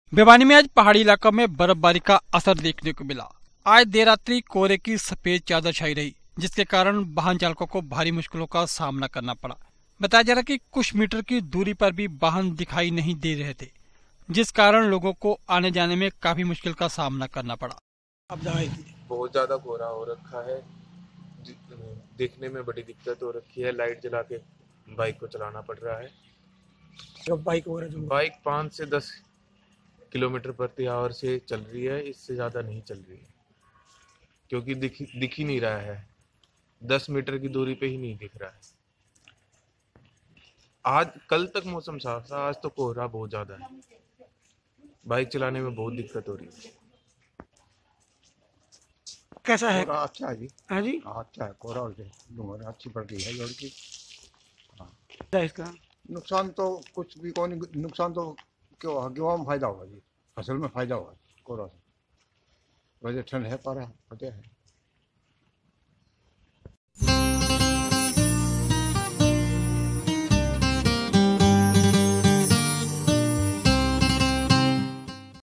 भिवानी में आज पहाड़ी इलाका में बर्फबारी का असर देखने को मिला। आज देर रात्रि कोहरे की सफेद चादर छाई रही, जिसके कारण वाहन चालकों को भारी मुश्किलों का सामना करना पड़ा। बताया जा रहा कि कुछ मीटर की दूरी पर भी वाहन दिखाई नहीं दे रहे थे, जिस कारण लोगों को आने जाने में काफी मुश्किल का सामना करना पड़ा। अब बहुत ज्यादा कोहरा हो रखा है, देखने में बड़ी दिक्कत हो रखी है। लाइट जला के बाइक को चलाना पड़ रहा है। बाइक 5 से 10 किलोमीटर प्रति आवर से चल रही है, इससे ज्यादा नहीं चल रही है, क्योंकि दिख ही नहीं रहा है। 10 मीटर की दूरी पे ही नहीं दिख रहा है। आज कल तक मौसम साफ था, आज तो कोहरा बहुत ज्यादा है। बाइक चलाने में बहुत दिक्कत हो रही है। कैसा है? अच्छा है जी। हाँ जी, अच्छा है कोहरा, और अच्छी पड़ रही है जोड़ की। क्या इसका नुकसान तो कुछ भी कौन, नुकसान तो क्यों गेहूं में फायदा होगा जी, फसल में फायदा होगा कोहरा से। वजह ठंड है, पर है